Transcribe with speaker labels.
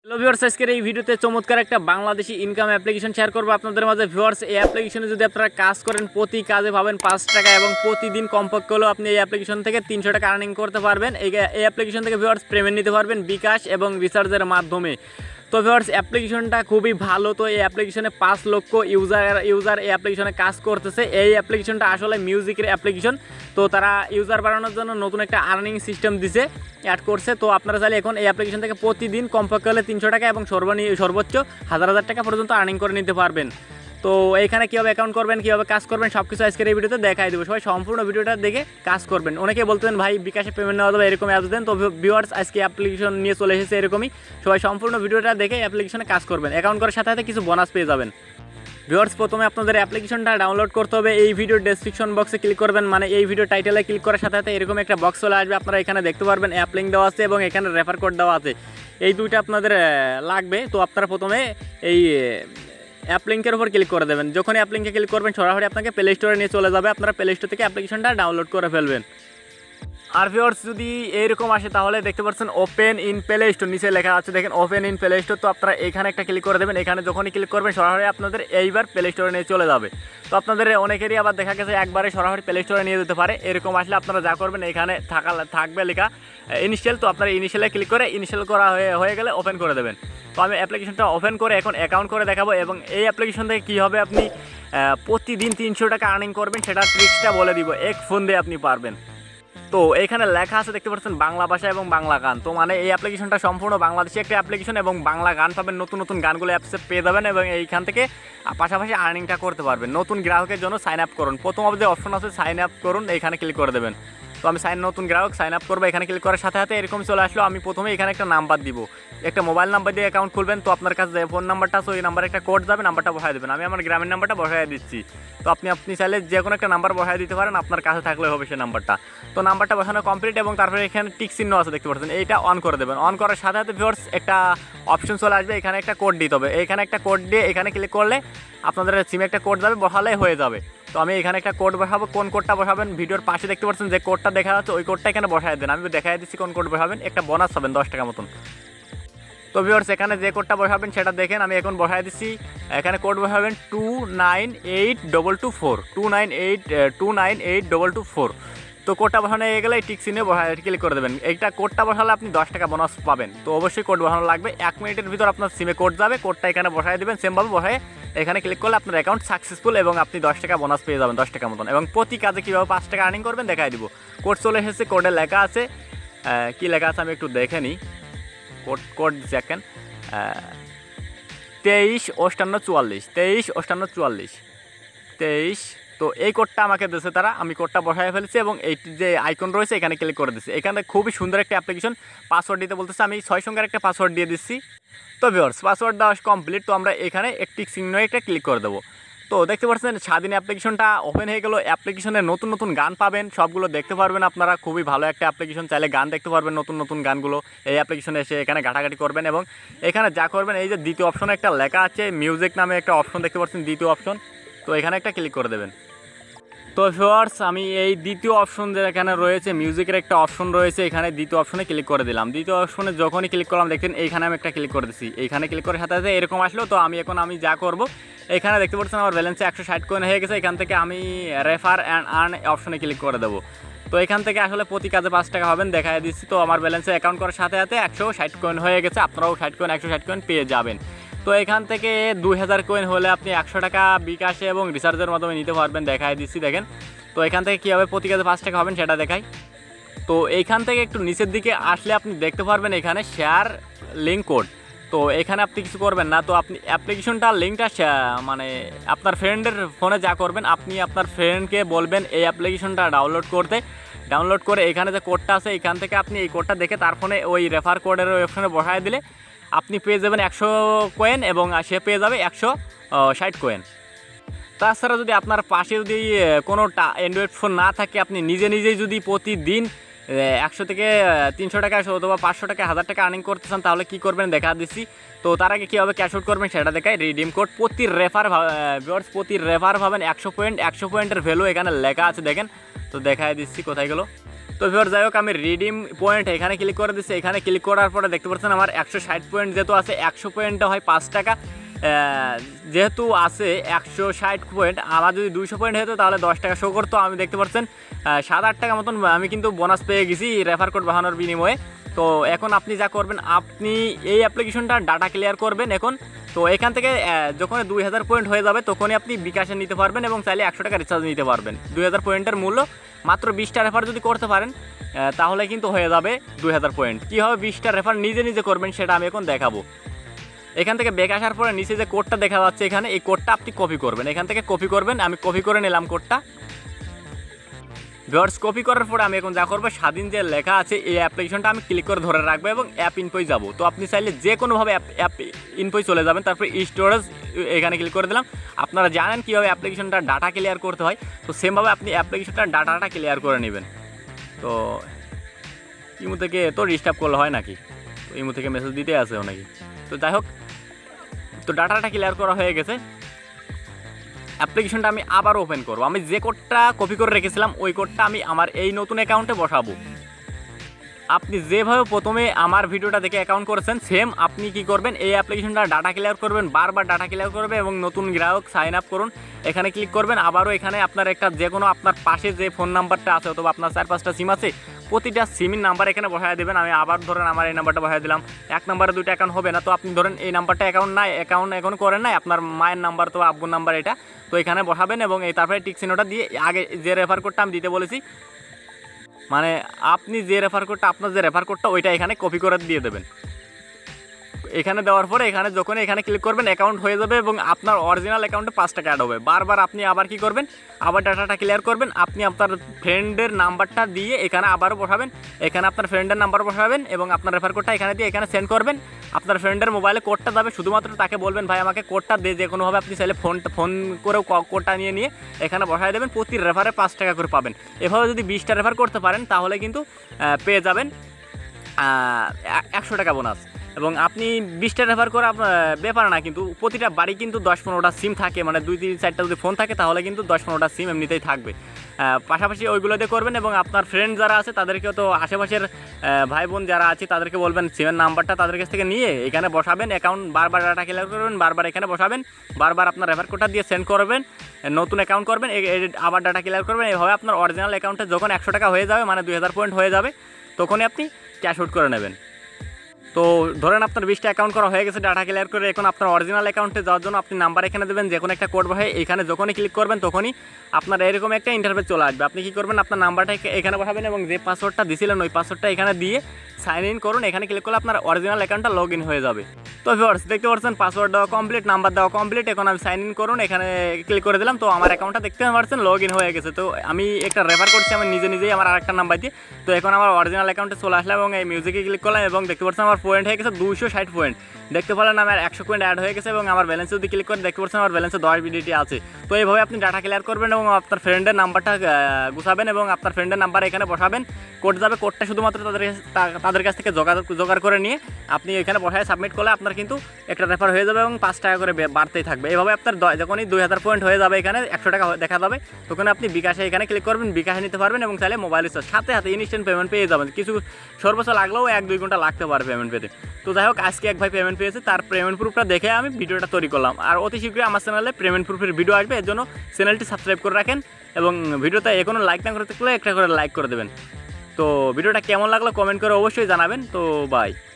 Speaker 1: Hello viewers, আজকের এই ভিডিওতে চমৎকার একটা বাংলাদেশি ইনকাম অ্যাপ্লিকেশন শেয়ার করবো আপনাদের মাঝে। ভিউয়ার্স, এই অ্যাপ্লিকেশনে যদি আপনারা কাজ করেন প্রতি কাজে পাবেন 5 টাকা এবং প্রতিদিন কমপক্ষে হলেও আপনি এই অ্যাপ্লিকেশন থেকে 300 টাকা আর্নিং করতে পারবেন। এই অ্যাপ্লিকেশন থেকে ভিউয়ার্স পেমেন্ট নিতে পারবেন বিকাশ এবং রিচার্জের মাধ্যমে। তো ভিউয়ার্স, অ্যাপ্লিকেশনটা খুবই ভালো। তো এই অ্যাপ্লিকেশনে 5 লক্ষ ইউজার এই অ্যাপ্লিকেশনে কাজ করতেছে। এই অ্যাপ্লিকেশনটা আসলে মিউজিকের অ্যাপ্লিকেশন। তো তারা ইউজার বাড়ানোর জন্য নতুন একটা আর্নিং সিস্টেম দিছে, অ্যাড করছে। তো আপনারা চাইলে এখন এই অ্যাপ্লিকেশন থেকে প্রতিদিন কমপক্ষে হলে 300 টাকা এবং সর্বোচ্চ 1000 টাকা পর্যন্ত আর্নিং করে নিতে পারবেন। তো এইখানে কীভাবে অ্যাকাউন্ট করবেন, কীভাবে কাজ করবেন সব কিছু আজকের এই ভিডিওতে দেখাই দেবো। সবাই সম্পূর্ণ ভিডিওটা দেখে কাজ করবেন। অনেকে বলতেন ভাই বিকাশে পেমেন্ট নেওয়া যাবে, এরকম অ্যাপস দেন। তো ভিউয়ার্স, আজকে অ্যাপ্লিকেশন নিয়ে চলে এসেছে এরকমই। সবাই সম্পূর্ণ ভিডিওটা দেখে অ্যাপ্লিকেশনে কাজ করবেন। অ্যাকাউন্ট করার সাথে সাথে কিছু বোনাস পেয়ে যাবেন। ভিউয়ার্স, প্রথমে আপনাদের অ্যাপ্লিকেশনটা ডাউনলোড করতে হবে। এই ভিডিওর ডেসক্রিপশন বক্সে ক্লিক করবেন, মানে এই ভিডিও টাইটেলে ক্লিক করার সাথে সাথে এরকম একটা বক্স চলে আসবে। আপনারা এখানে দেখতে পারবেন অ্যাপ লিঙ্ক দেওয়া আছে এবং এখানে রেফার কোড দেওয়া আছে। এই দুইটা আপনাদের লাগবে। তো আপনারা প্রথমে এই অ্যাপ লিঙ্কের উপর ক্লিক করে দেবেন। যখন অ্যাপ লিঙ্কে ক্লিক করবেন সরাসরি আপনাকে প্লে স্টোরে নিয়ে চলে যাবে। আপনারা প্লে স্টোর থেকে অ্যাপ্লিকেশনটা ডাউনলোড করে ফেলবেন। আর ভিউয়ার্স, যদি এরকম আসে তাহলে দেখতে পাচ্ছেন ওপেন ইন প্লে স্টোর, নিচে লেখা আছে দেখেন ওপেন ইন প্লে স্টোর। তো আপনারা এখানে একটা ক্লিক করে দেবেন। এখানে যখনই ক্লিক করবেন সরাসরি আপনাদের এইবার প্লে স্টোরে নিয়ে চলে যাবে। তো আপনাদের অনেকেরই আবার দেখা গেছে একবারে সরাসরি প্লে স্টোরে নিয়ে যেতে পারে। এরকম আসলে আপনারা যা করবেন এখানে থাকবে লেখা ইনিশিয়াল। তো আপনারা ইনিশিয়ালে ক্লিক করে ইনিশিয়াল করা হয়ে গেলে ওপেন করে দেবেন। তো আমি অ্যাপ্লিকেশনটা ওপেন করে এখন অ্যাকাউন্ট করে দেখাবো এবং এই অ্যাপ্লিকেশন থেকে কীভাবে আপনি প্রতিদিন 300 টাকা আর্নিং করবেন সেটা ট্রিক্সটা বলে দিব। এক ফোন দিয়ে আপনি পারবেন। তো এখানে লেখা আছে দেখতে পাচ্ছেন বাংলা ভাষা এবং বাংলা গান। তো মানে এই অ্যাপ্লিকেশনটা সম্পূর্ণ বাংলাদেশি একটা অ্যাপ্লিকেশন এবং বাংলা গান পাবেন, নতুন নতুন গানগুলো অ্যাপসে পেয়ে যাবেন এবং এইখান থেকে পাশাপাশি আর্নিংটা করতে পারবেন। নতুন গ্রাহকের জন্য সাইন আপ করুন। প্রথম যে অপশন আছে সাইন আপ করুন, এখানে ক্লিক করে দেবেন। তো আমি নতুন গ্রাহক সাইন আপ করবো, এখানে ক্লিক করার সাথে সাথে এরকম চলে আসলো। আমি প্রথমে এখানে একটা নাম্বার দিব, একটা মোবাইল নাম্বার দিয়ে অ্যাকাউন্ট খুলবেন। তো আপনার কাছে যে ফোন নাম্বারটা আছে ওই নাম্বারে একটা কোড যাবে, নাম্বারটা বসায় দেবেন। আমি আমার গ্রামের নাম্বারটা বসায় দিচ্ছি। তো আপনি চাইলে যে কোনো একটা নাম্বার বসায় দিতে পারেন, আপনার কাছে থাকলে হবে সেই নাম্বারটা। তো নাম্বারটা বসানো কমপ্লিট এবং তারপরে এখানে টিক চিহ্ন আছে দেখতে পাচ্ছেন, এইটা অন করে দেবেন। অন করার সাথে সাথে ভিউয়ার্স একটা অপশন চলে আসবে, এখানে একটা কোড দিতে হবে। এখানে একটা কোড দিয়ে এখানে ক্লিক করলে আপনাদের সিমে একটা কোড যাবে, বসালেই হয়ে যাবে। তো আমি এখানে একটা কোড বসাবো। কোন কোডটা বসাবেন ভিডিওর পাশে দেখতে পাচ্ছেন যে কোডটা দেখা যাচ্ছে, ওই কোডটা এখানে বসায় দেন। আমি দেখাই দিচ্ছি কোন কোড বসাবেন। একটা বোনাস পাবেন 10 টাকা মতন। তো ভিউয়ার্স, এখানে যে কোডটা বসাবেন সেটা দেখেন, আমি এখন বসায় দিচ্ছি। এখানে কোড বসাবেন 298224 298224। তো কোডটা বসানো হয়ে গেলে টিক চিহ্নে ক্লিক করে দেবেন। এইটা কোডটা বসালে আপনি 10 টাকা বোনাস পাবেন। তো অবশ্যই কোড বসানো লাগবে। 1 মিনিটের ভিতর আপনার সিমে কোড যাবে, কোডটা এখানে বসায় দেবেন। সেমভাবে বসায় এখানে ক্লিক করলে আপনার অ্যাকাউন্ট সাকসেসফুল এবং আপনি 10 টাকা বোনাস পেয়ে যাবেন, 10 টাকা মতন। এবং প্রতি কাজে কীভাবে 5 টাকা আর্নিং করবেন দেখাই দিব। কোড চলে এসেছে, কোডে লেখা আছে কী লেখা আছে আমি একটু দেখে নিই। কোড দেখেন 235844 তো এই কোডটা আমাকে দিয়েছে তারা। আমি কোডটা বসায় ফেলেছি এবং এই যে আইকন রয়েছে এখানে ক্লিক করে দিচ্ছি। এখানে খুবই সুন্দর একটা অ্যাপ্লিকেশন। পাসওয়ার্ড দিতে বলতেছে, আমি 6 সংখ্যার একটা পাসওয়ার্ড দিয়ে দিচ্ছি। তো ভিউয়ার্স, পাসওয়ার্ড দেওয়া কমপ্লিট। তো আমরা এখানে একটি চিহ্ন একটা ক্লিক করে দেবো। তো দেখতে পাচ্ছেন স্বাধীন অ্যাপ্লিকেশনটা ওপেন হয়ে গেল। অ্যাপ্লিকেশনে নতুন নতুন গান পাবেন, সবগুলো দেখতে পারবেন আপনারা। খুবই ভালো একটা অ্যাপ্লিকেশন, চাইলে গান দেখতে পারবেন নতুন নতুন গানগুলো এই অ্যাপ্লিকেশনে এসে এখানে ঘাটাঘাটি করবেন এবং এখানে যা করবেন এই যে দ্বিতীয় অপশনে একটা লেখা আছে মিউজিক নামে একটা অপশন দেখতে পাচ্ছেন, দ্বিতীয় অপশন। তো এখানে একটা ক্লিক করে দেবেন। তো ভিউয়ার্স, আমি এই দ্বিতীয় অপশন যে এখানে রয়েছে মিউজিকের একটা অপশন রয়েছে, এখানে দ্বিতীয় অপশনে ক্লিক করে দিলাম। দ্বিতীয় অপশনে যখনই ক্লিক করলাম দেখেন এইখানে আমি একটা ক্লিক করে দিচ্ছি। এইখানে ক্লিক করার সাথে সাথে এরকম আসলো। তো আমি যা করব, এখানে দেখতে পাচ্ছেন আমার ব্যালেন্সে 160 কয়েন হয়ে গেছে। এখান থেকে আমি রেফার অ্যান্ড আর্ন অপশনে ক্লিক করে দেবো। তো এখান থেকে আসলে প্রতি কাজে 5 টাকা হবেন দেখাই দিচ্ছি। তো আমার ব্যালেন্সে অ্যাকাউন্ট করার সাথে সাথে 160 কয়েন হয়ে গেছে। আপনারাও 160 কয়েন পেয়ে যাবেন। তো এখান থেকে 2000 কয়েন হলে আপনি 100 টাকা বিকাশে এবং রিচার্জের মাধ্যমে নিতে পারবেন, দেখাই দিচ্ছি দেখেন। তো এখান থেকে কীভাবে প্রতি কাজে 5 টাকা হবেন সেটা দেখাই। তো এইখান থেকে একটু নিচের দিকে আসলে আপনি দেখতে পারবেন এখানে শেয়ার লিঙ্ক কোড। তো এখানে আপনি কিছু করবেন না। তো আপনি অ্যাপ্লিকেশনটা লিঙ্কটা মানে আপনার ফ্রেন্ডের ফোনে যা করবেন, আপনি আপনার ফ্রেন্ডকে বলবেন এই অ্যাপ্লিকেশনটা ডাউনলোড করে এখানে যে কোডটা আছে এখান থেকে আপনি এই কোডটা দেখে তার ফোনে ওই রেফার কোডের অপশনে বসায় দিলে আপনি পেয়ে যাবেন 100 কয়েন এবং সে পেয়ে যাবে 160 কয়েন। তাছাড়া যদি আপনার পাশে যদি কোনো অ্যান্ড্রয়েড ফোন না থাকে, আপনি নিজেই যদি প্রতিদিন 100 থেকে 300 টাকা অথবা 500 টাকা 1000 টাকা আর্নিং করতে চান তাহলে কী করবেন দেখা দিচ্ছি। তো তার আগে কীভাবে ক্যাশ আউট করবেন সেটা দেখাই। রিডিম কোড প্রতি রেফার পাবেন 100 পয়েন্ট। 100 পয়েন্টের ভ্যালু এখানে লেখা আছে দেখেন। তো দেখাই দিচ্ছি কোথায় গেল। তো ভিউয়ার যাই হোক, আমি রিডিম পয়েন্ট এখানে ক্লিক করে দিচ্ছি। এখানে ক্লিক করার পরে দেখতে পাচ্ছেন আমার 160 পয়েন্ট যেহেতু আছে, 100 পয়েন্টটা হয় 5 টাকা। যেহেতু আছে 160 পয়েন্ট, আমার যদি 200 পয়েন্ট হতো তাহলে 10 টাকা শো করতো। আমি দেখতে পাচ্ছেন 7-8 টাকা মতন আমি কিন্তু বোনাস পেয়ে গেছি রেফার কোড বাহানোর বিনিময়ে। তো এখন আপনি যা করবেন, আপনি এই অ্যাপ্লিকেশনটা ডাটা ক্লিয়ার করবেন এখন। তো এখান থেকে যখন 2000 পয়েন্ট হয়ে যাবে তখনই আপনি বিকাশে নিতে পারবেন এবং চাইলে 100 টাকা রিচার্জ নিতে পারবেন। 2000 পয়েন্টের মূল্য মাত্র 20টা রেফার যদি করতে পারেন তাহলে কিন্তু হয়ে যাবে 2000 পয়েন্ট। কীভাবে 20টা রেফার নিজে নিজে করবেন সেটা আমি এখন দেখাবো। এখান থেকে ব্যাক আসার পরে নিচে যে কোডটা দেখা যাচ্ছে এখানে, এই কোডটা আপনি কপি করবেন। এখান থেকে কপি করবেন, আমি কপি করে নিলাম কোডটা। ভিউয়ার্স, কপি করার পরে আমি এখন যা করবো, স্বাধীন যে লেখা আছে এই অ্যাপ্লিকেশনটা আমি ক্লিক করে ধরে রাখবো এবং অ্যাপ ইনফোয় যাব। তো আপনি চাইলে যে কোনোভাবে অ্যাপ ইনফোয় চলে যাবেন, তারপরে স্টোরেজ এখানে ক্লিক করে দিলাম। আপনারা জানেন কীভাবে অ্যাপ্লিকেশনটা ডাটা ক্লিয়ার করতে হয়, তো সেমভাবে আপনি অ্যাপ্লিকেশনটা ডাটাটা ক্লিয়ার করে নেবেন। তো ইমো থেকে তো ডিস্টার্ব করলে হয় নাকি, তো ইমো থেকে মেসেজ দিতে আসেও নাকি। তো যাই হোক, তো ডাটাটা ক্লিয়ার করা হয়ে গেছে। অ্যাপ্লিকেশনটা আমি আবার ওপেন করব। আমি যে কোডটা কপি করে রেখেছিলাম ওই কোডটা আমি আমার এই নতুন অ্যাকাউন্টে বসাবো। আপনি যেভাবে প্রথমে আমার ভিডিওটা দেখে অ্যাকাউন্ট করেছেন, সেম আপনি কি করবেন, এই অ্যাপ্লিকেশনটা ডাটা ক্লিয়ার করবেন, বারবার ডাটা ক্লিয়ার করবে এবং নতুন গ্রাহক সাইন আপ করুন এখানে ক্লিক করবেন। আবারও এখানে আপনার একটা যে কোনো আপনার পাশে যে ফোন নাম্বারটা আছে অথবা আপনার 4-5টা সিম আছে, প্রতিটা সিমের নাম্বার এখানে বসায় দেবেন। আমি আবার ধরেন আমার এই নাম্বারটা বসায় দিলাম। এক নাম্বারে 2টা অ্যাকাউন্ট হবে না, তো আপনি ধরেন এই নাম্বারটা অ্যাকাউন্ট এখন করেন নাই, আপনার মায়ের নাম্বার তো আব্বুর নাম্বার এটা, তো এখানে বসাবেন এবং এই তারপরে টিক চিহ্নটা দিয়ে আগে যে রেফার কোডটা আমি দিতে বলেছি, মানে আপনি যে রেফার কোডটা, আপনার যে রেফার কোডটা ওইটা এখানে কপি করে দিয়ে দেবেন। এখানে দেওয়ার পরে এখানে যখন এখানে ক্লিক করবেন অ্যাকাউন্ট হয়ে যাবে এবং আপনার অরিজিনাল অ্যাকাউন্টে 5 টাকা অ্যাড হবে। বারবার আপনি আবার কি করবেন, আবার ডাটাটা ক্লিয়ার করবেন। আপনি আপনার ফ্রেন্ডের নাম্বারটা দিয়ে এখানে আবারও বসাবেন, এখানে আপনার ফ্রেন্ডের নাম্বার বসাবেন এবং আপনার রেফার কোডটা এখানে দিয়ে এখানে সেন্ড করবেন। আপনার ফ্রেন্ডের মোবাইলে কোডটা যাবে, শুধুমাত্র তাকে বলবেন ভাই আমাকে কোডটা দিয়ে, যে কোনোভাবে আপনি চাইলে ফোন করেও কোডটা নিয়ে এখানে বসায় দেবেন। প্রতি রেফারে 5 টাকা করে পাবেন। এভাবে যদি 20টা রেফার করতে পারেন তাহলে কিন্তু পেয়ে যাবেন 100 টাকা বোনাস। এবং আপনি 20টা রেফার করা ব্যাপার না, কিন্তু প্রতিটা বাড়ি কিন্তু 10-15টা সিম থাকে, মানে 2-3-4টা যদি ফোন থাকে তাহলে কিন্তু 10-15টা সিম এমনিতেই থাকবে। পাশাপাশি ওইগুলো দিয়ে করবেন এবং আপনার ফ্রেন্ড যারা আছে তাদেরকেও, তো আশেপাশের ভাই বোন যারা আছে তাদেরকে বলবেন সিমের নাম্বারটা তাদের কাছ থেকে নিয়ে এখানে বসাবেন। অ্যাকাউন্ট বারবার ডাটা ক্লিয়ার করবেন, বারবার এখানে বসাবেন, বারবার আপনার রেফার কোডটা দিয়ে সেন্ড করবেন, নতুন অ্যাকাউন্ট করবেন, আবার ডাটা ক্লিয়ার করবেন। এইভাবে আপনার অরিজিনাল অ্যাকাউন্টে যখন 100 টাকা হয়ে যাবে, মানে 2000 পয়েন্ট হয়ে যাবে, তখনই আপনি ক্যাশ আউট করে নেবেন। তো ধরেন আপনার 20টা অ্যাকাউন্ট করা হয়ে গেছে ডাটা ক্লিয়ার করে। এখন আপনার অরিজিনাল অ্যাকাউন্টে যাওয়ার জন্য আপনি নাম্বার এখানে দেবেন, যে কোনো একটা কোড বসায় এখানে যখনই ক্লিক করবেন তখনই আপনার এরকম একটা ইন্টারফেস চলে আসবে। আপনি কী করবেন, আপনার নাম্বারটা এখানে বসাবেন এবং যে পাসওয়ার্ডটা দিয়েছিলেন ওই পাসওয়ার্ডটা এখানে দিয়ে সাইন ইন করুন। এখানে ক্লিক করলে আপনার অরিজিনাল অ্যাকাউন্টটা লগ ইন হয়ে যাবে। তো ভিউয়ার্স, দেখতে পাচ্ছেন পাসওয়ার্ড দেওয়া কমপ্লিট, নাম্বার দেওয়া কমপ্লিট। এখন আমি সাইন ইন করুন এখানে ক্লিক করে দিলাম। তো আমার অ্যাকাউন্টটা দেখতে পাচ্ছেন লগ ইন হয়ে গেছে। তো আমি একটা রেফার করছি আমি নিজেই আমার আরেকটা নাম্বার দিয়ে। তো এখন আমার অরিজিনাল অ্যাকাউন্টে চলে আসলাম এবং এই মিউজিকে ক্লিক করলাম এবং দেখতে পাচ্ছেন আমার পয়েন্ট হয়ে গেছে 260 পয়েন্ট। দেখতে পেলেন আমার 100 পয়েন্ট অ্যাড হয়ে গেছে এবং আমার ব্যালেন্সে যদি ক্লিক করে দেখতে পাচ্ছেন আমার ব্যালেন্সে 10 বিডিটি আছে। তো এইভাবে আপনি ডাটা ক্লিয়ার করবেন এবং আপনার ফ্রেন্ডের নাম্বারটা গুছাবেন এবং আপনার ফ্রেন্ডের নাম্বার এখানে বসাবেন। কোড যাবে, কোডটা শুধুমাত্র তাদের কাছ থেকে জোগাড় করে নিয়ে আপনি এখানে বসায় সাবমিট করলে আপনার কিন্তু একটা রেফার হয়ে যাবে এবং 5 টাকা করে বাড়তেই থাকবে। এভাবে আপনার যখনই 2000 পয়েন্ট হয়ে যাবে, এখানে 100 টাকা দেখা যাবে, তখন আপনি বিকাশে এখানে ক্লিক করবেন, বিকাশে নিতে পারবেন এবং চাইলে মোবাইল রিচার্জ সাথে ইনস্ট্যান্ট পেমেন্ট পেয়ে যাবেন। কিছু সর্বোচ্চ লাগলেও 1-2 ঘন্টা লাগতে পারে পেমেন্ট পেতে। তো যাই হোক, আজকে এক ভাই পেমেন্ট পেয়েছে, তার পেমেন্ট প্রুফটা দেখে আমি ভিডিওটা তৈরি করলাম। আর অতি শীঘ্রই আমার চ্যানেলে পেমেন্ট প্রুফের ভিডিও আসবে, এর জন্য চ্যানেলটি সাবস্ক্রাইব করে রাখেন এবং ভিডিওতে এখনও লাইক না করে থাকলে একটা করে লাইক করে দেবেন। তো ভিডিওটা কেমন লাগলো কমেন্ট করে অবশ্যই জানাবেন। তো বাই।